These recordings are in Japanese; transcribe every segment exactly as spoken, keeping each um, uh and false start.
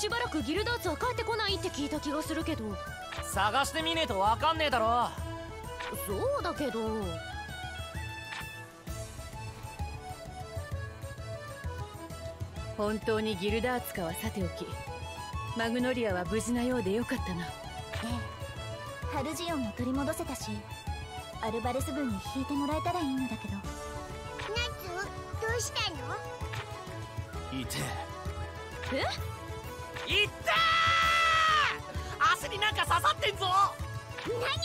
しばらくギルダーツは帰ってこないって聞いた気がするけど。 探してみねえとわかんねえだろ。 そうだけど。 本当にギルダーツかはさておき、マグノリアは無事なようでよかったな。ええ、ハルジオンも取り戻せたし、アルバレス軍に引いてもらえたらいいのだけど。ナツ、どうしたの？ いてえ？ いったー！足になんか刺さってんぞ。 何本棚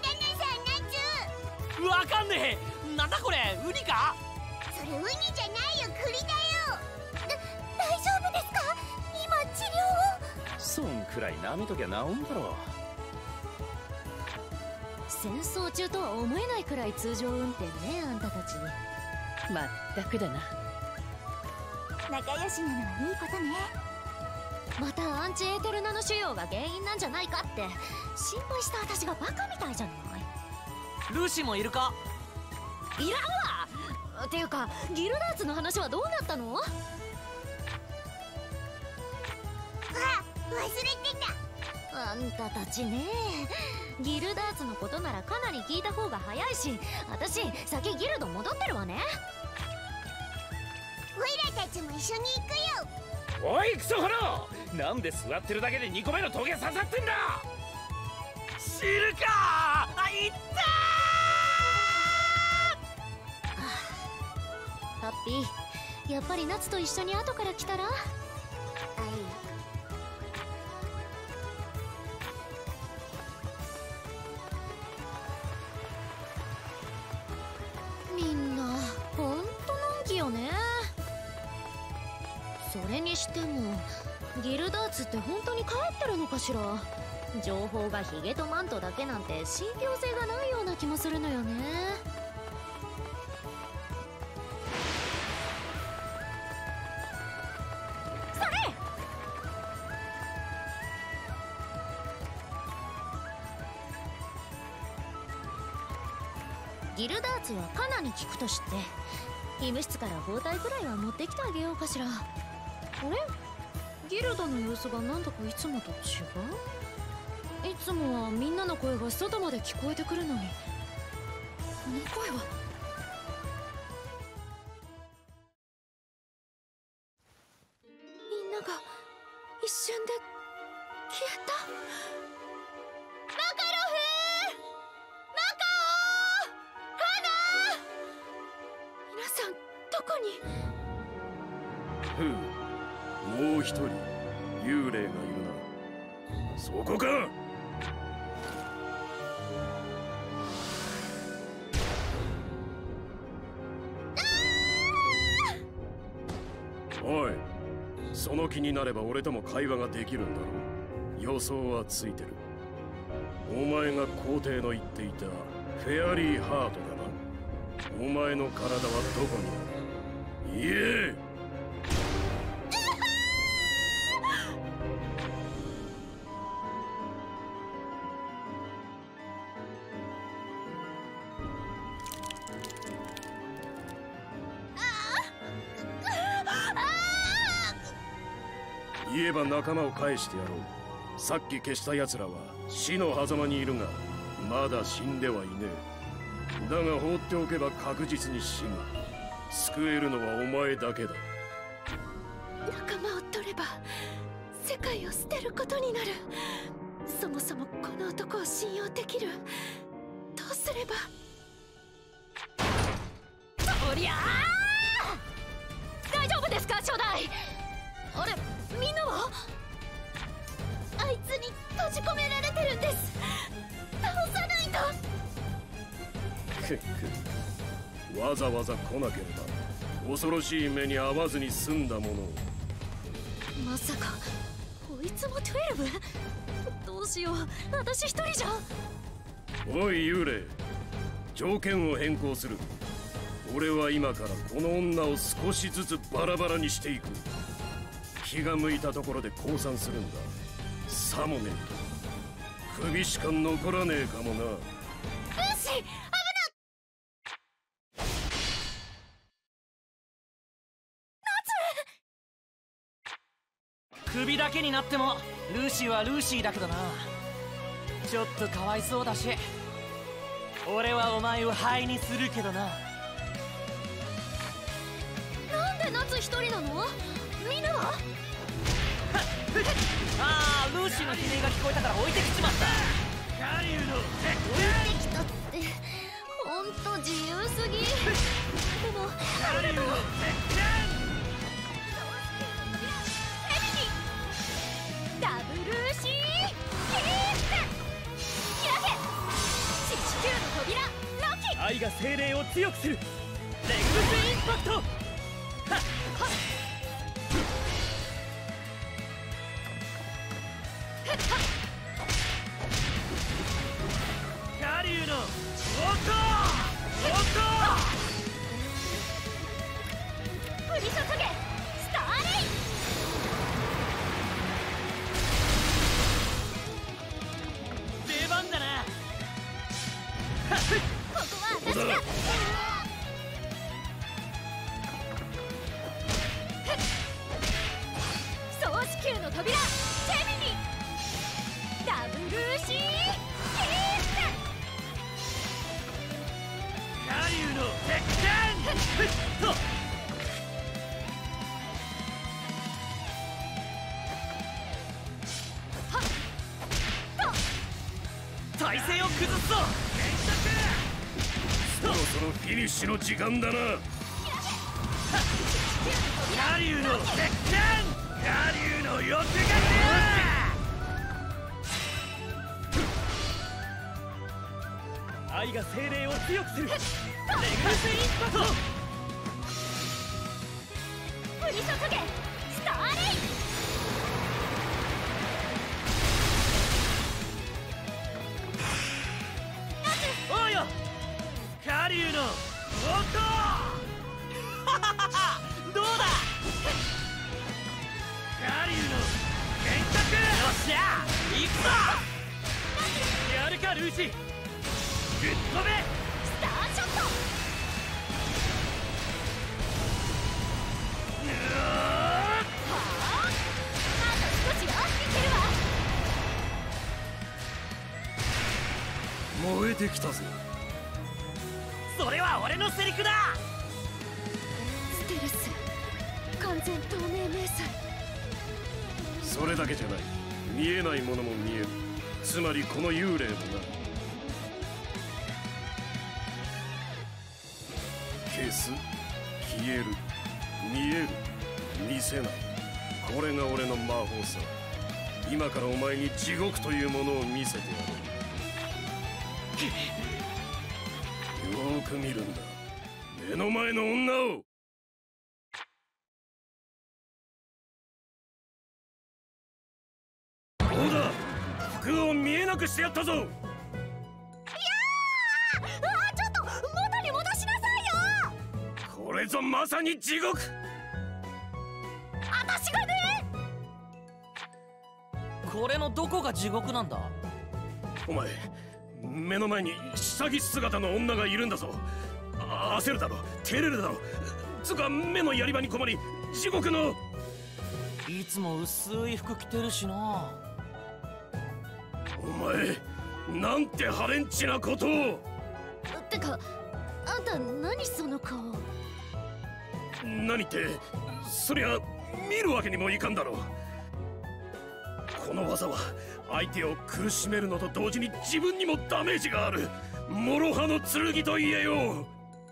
さん、ナツ。 わかんねえ。なんだこれ、ウニか？ それウニじゃないよ、栗だよ。だ、大丈夫ですか？今治療を。 そんくらい舐めときゃ治んだろ。 戦争中とは思えないくらい通常運転ね、あんたたち。 まったくだな。 仲良しなのはいいことね。 またアンチエーテルナの腫瘍が原因なんじゃないかって心配した私がバカみたいじゃない。 ルシもいるか？ いらんわ。っていうかギルダーツの話はどうなったの？ あ、忘れてた。あんたたちね、ギルダーツのことならかなり聞いた方が早いし、私先ギルド戻ってるわね。 オイラたちも一緒に行くよ。 おいクソホロー、なんで座ってるだけでにこめのトゲ刺さってんだ。 知るかー。あ、いったー。ハッピー、やっぱりナツと一緒に後から来たら。みんなほんとのんきよね。それにしてもギルダーツって本当に帰ってるのかしら。情報がヒゲとマントだけなんて信憑性がないような気もするのよね。それ！ギルダーツはカナに聞くと知って医務室から包帯くらいは持ってきてあげようかしら。あれ？ギルドの様子がなんだかいつもと違う？いつもはみんなの声が外まで聞こえてくるのに、この声は。みんなが一瞬で消えた。マカロフ！マカオ！カナ！皆さんどこに？ ふう、もう一人幽霊がいるな。そこか。おい、その気になれば俺とも会話ができるんだろう。予想はついてる。お前が皇帝の言っていたフェアリーハートだな。お前の体はどこにある？言え！言えば仲間を返してやろう。さっき消した奴らは死の狭間にいるが、まだ死んではいねえ。だが放っておけば確実に死ぬ。救えるのはお前だけだ。 仲間を取れば世界を捨てることになる。そもそもこの男を信用できる。どうすれば。おりゃー！大丈夫ですか初代？あれ、みんなは？あいつに閉じ込められてるんです。倒さないと。 くっく、わざわざ来なければ恐ろしい目に遭わずに済んだものを。 まさかこいつもじゅうに？どうしよう、私一人じゃ。 おい幽霊、条件を変更する。俺は今からこの女を少しずつバラバラにしていく。気が向いたところで降参するんだ。さもねえと首しか残らねえかもな。 ルーシー、危ない！ 首クビだけになってもルーシーはルーシーだけどな。ちょっとかわいそうだし、俺はお前を灰にするけどな。 なんで夏一人なの？みんなは？ ああ、ルーシーの悲鳴が聞こえたから置いてきちまった。カリュウの置いてきたってほんと自由すぎ。でもカリュウのダブルーシーキース開け四死球の扉ロキ。 愛が精霊を強くするレッグスインパクト。はっはっカリュウのオートオート降り注げスターレイ。 出番だな。 ここは私だ。総死球の扉ジェミニダブルーシーキースカリュウの鉄拳。ふっと体勢を崩すぞ。 そろそろフィニッシュの時間だな。 カリュウの鉄拳。カリュウの欲が出る。愛が精霊を強くするレグルスインパクト。 降り注げスターレイ。 おうよカリュウのオート。どうだカリュウの幻覚。よっしゃ行くぞ。やるかルーシー。ぶっ飛べスターショット。はあ、あと少しよ。いけるわ。 燃えてきたぞ。 それは俺のセリフだ。 ステルス完全透明迷彩。 それだけじゃない。見えないものも見える。つまりこの幽霊もな。消す、消える、見える、見せない。これが俺の魔法さ。今からお前に地獄というものを見せてやろう。よーく見るんだ、目の前の女を。どうだ、服を見えなくしてやったぞ。 いやー、あーちょっと元に戻しなさいよ。 これぞまさに地獄。 私がね。 これのどこが地獄なんだ。 お前、目の前に下着姿の女がいるんだぞ。あ焦るだろ、照れるだろ。つうか目のやり場に困り、地獄の。 いつも薄い服着てるしな。 お前、なんてハレンチなことを。 てかあんた何その顔。 何って、そりゃ見るわけにもいかんだろう。この技は相手を苦しめるのと同時に自分にもダメージがある。諸刃の剣と言えよう。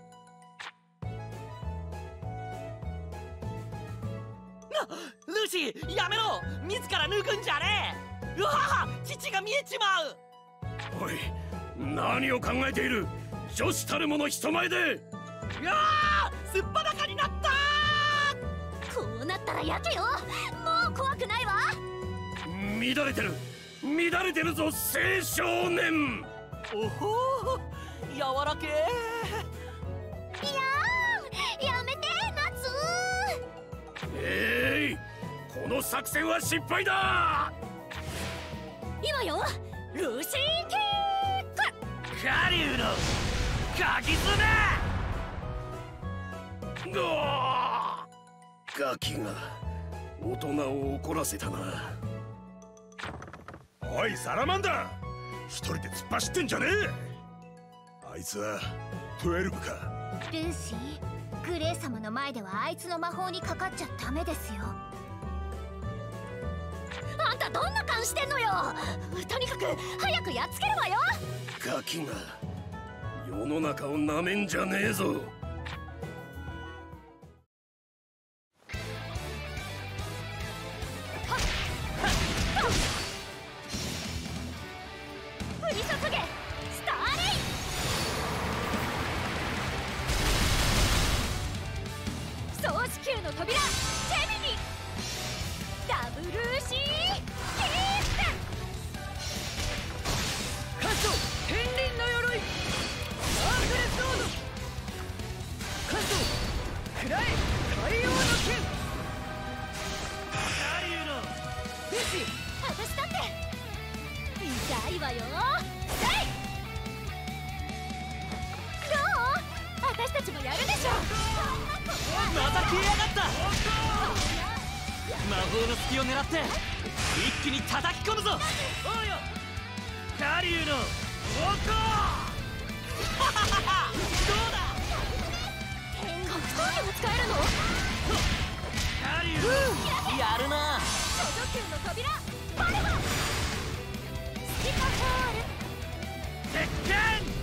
ルーシーやめろ。自ら脱ぐんじゃねえ。うわ父が見えちまう。 おい、何を考えている。女子たる者人前で。 うわすっぱだかになった。 こうなったら焼けよ。もう怖くないわ。 乱れてる、乱れてるぞ青少年。 おほー、柔らけいやー、やめて夏。 えい、この作戦は失敗だ。 今よ、ルーシーキック。 カリュウのガキ爪。 うわー、ガキが大人を怒らせたな。 おいサラマンダー、一人で突っ走ってんじゃねえ。あいつはじゅうにか。 ルーシー、グレイ様の前ではあいつの魔法にかかっちゃダメですよ。 あんたどんな勘してんのよ。とにかく早くやっつけるわよ。 ガキが世の中をなめんじゃねえぞ。 降り注げスターレイ。総地球の扉ジェミニダブルーシーキース。 カット天輪の鎧アークレスロード。カットくらえ海洋の剣。 カリュウのルシー、 私だって痛いわよ。せいどう？私たちもやるでしょ。 また消えやがった。魔法の隙を狙って一気に叩き込むぞ。おうよカリュウのおこどうだ。 格闘技も使えるの？ カリュウやるな。 諸女級の扉バレバスティカフォール鉄拳。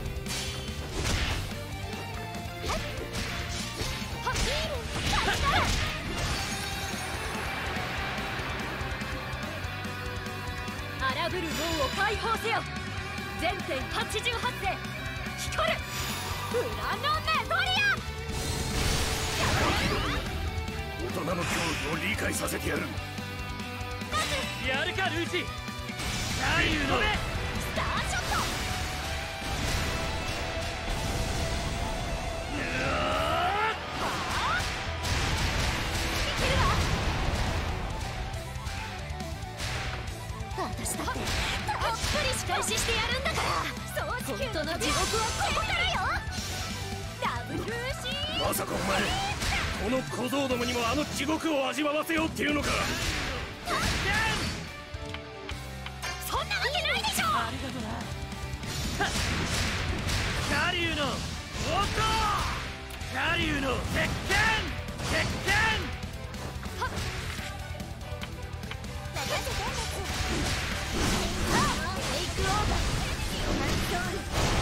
ハッヒールカリカル。荒ぶる門を解放せよ。全編はちじゅうはちで光る裏のメトリア。 大人の恐怖を理解させてやる。 やるかルーシー。カリュウのスターショット。いけるわ。私だってたっぷり仕返ししてやるんだから。本当の地獄はここからよ。ダブルーシー。 まさかお前この小僧どもにもあの地獄を味わわせようっていうのか。 そんなわけないでしょ。 ありがとな。カリュウのおこカリュウの鉄拳鉄拳。 任せてテイクオーバーシュー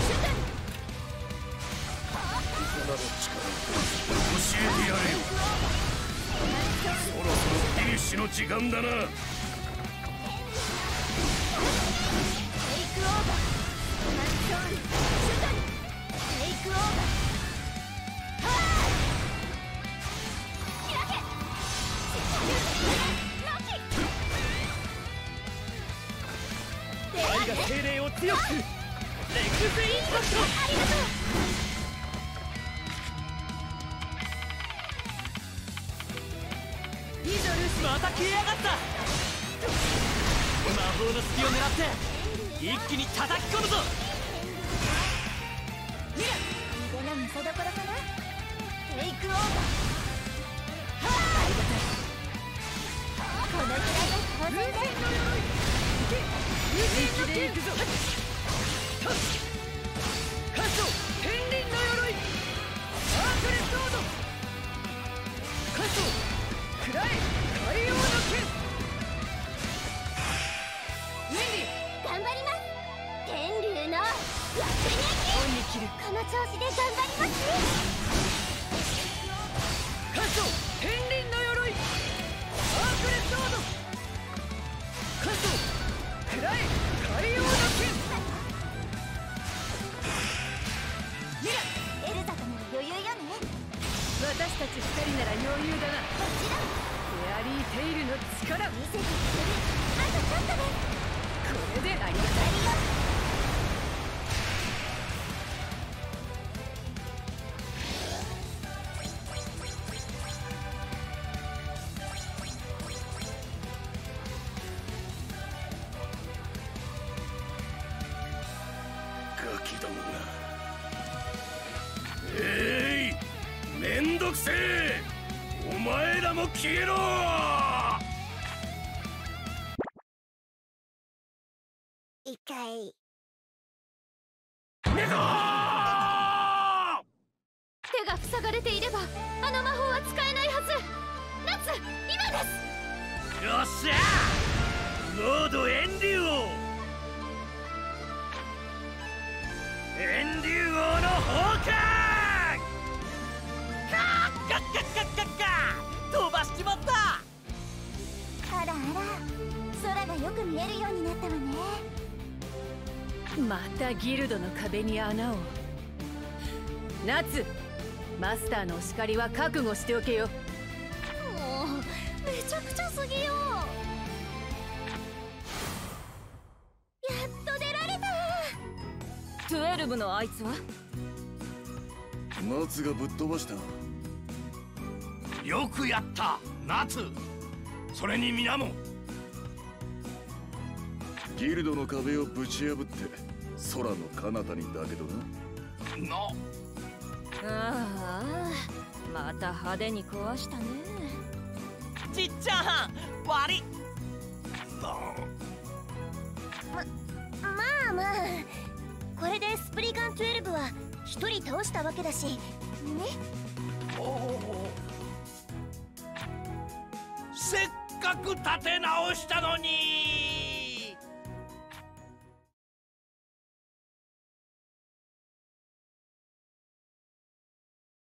大人の力教えてやれよ。そろそろフィニッシュの時間だな。 テイクオーバーシューテイクオーバー。 愛が精霊を強く。レッグスインパクト。 ありがとう。 いいぞルーシー。また消えやがった。魔法の隙を狙って一気に叩き込むぞ。 腕の見せ所かな。テイクオーバー。このくらいで当然だ。 一気で行くぞ。カット天輪の鎧アークレスロード。カットくらえ海洋の剣。ウィンディ頑張ります。天竜の爆撃。 オンに切る。 この調子で頑張ります。 カット天輪の鎧アークレスロード。カットくらえ海洋の剣。 エルザとなら余裕よね。 私たち二人なら余裕だな。 もちろんフェアリーテイルの力。 見せてくれる。あとちょっとです。 これでありがたい。 ありがとう。 ガキどもが。えい、めんどくせえ。お前らも消えろ。 一回ねぞー。 手が塞がれていればあの魔法は使えないはず。夏、今です。 よっしゃモードエンデュー王エンデュー王の放火カッカッカッカッカッカッ飛ばしちまった。 あらあら、空がよく見えるようになったわね。 またギルドの壁に穴を。夏、マスターのお叱りは覚悟しておけよ。 もうめちゃくちゃすぎよ。やっと出られた。 トゥエルブのあいつは夏がぶっ飛ばした。 よくやった夏。それに皆もギルドの壁をぶち破って空の彼方にだけどな。 なああ、また派手に壊したね。 ちっちゃん悪い。 なまあまあ、これでスプリガンじゅうには一人倒したわけだしね。 おお、せっかく立て直したのに。